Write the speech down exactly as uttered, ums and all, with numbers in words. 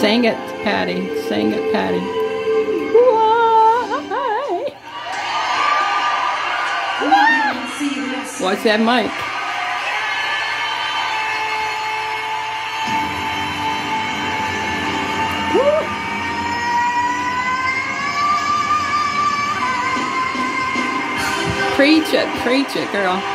Sing it, Patty. Sing it, Patty. Why? Watch that mic. Preach it, preach it, girl.